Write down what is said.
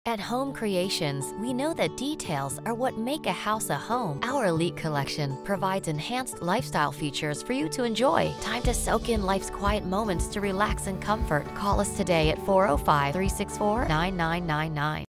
At Home Creations, we know that details are what make a house a home. Our Elite Collection provides enhanced lifestyle features for you to enjoy. Time to soak in life's quiet moments to relax and comfort. Call us today at 405-364-9999.